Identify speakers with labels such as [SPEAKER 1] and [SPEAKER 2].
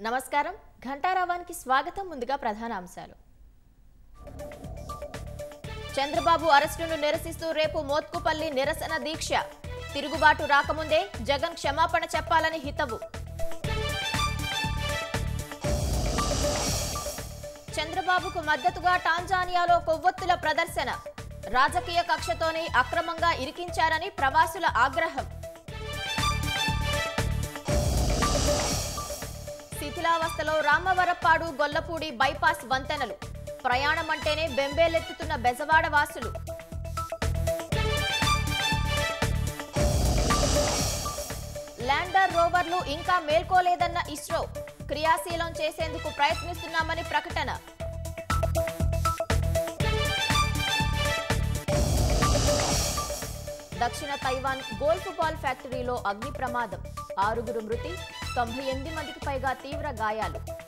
[SPEAKER 1] నమస్కారం ఘంటారావానికి స్వాగతం ముందుగా ప్రధాన అంశాలు చంద్రబాబు అరెస్టును నిరసిస్తూ రేపు మోత్కుపల్లి నిరసన దీక్ష తిరుగుబాటు రాకముందే జగన్ క్షమాపణ చెప్పాలని హితవు చంద్రబాబుకు మద్దతుగా టాంజానియాలో కొవ్వొత్తుల ప్రదర్శన రాజకీయ కక్షతోనే అక్రమంగా ఇరికించారని ప్రవాసుల ఆగ్రహం శిథిలావస్థలో రామవరప్పాడు గొల్లపూడి బైపాస్ వంతెనలు ప్రయాణం అంటేనే బెంబేలెత్తుతున్న బెజవాడ వాసులు ల్యాండర్ రోవర్లు ఇంకా మేల్కోలేదన్న ఇస్రో క్రియాశీలం చేసేందుకు ప్రయత్నిస్తున్నామని ప్రకటన దక్షిణ తైవాన్ గోల్ఫ్ బాల్ ఫ్యాక్టరీలో అగ్ని ప్రమాదం 6 మృతి 98 మందికి పైగా తీవ్ర గాయాలు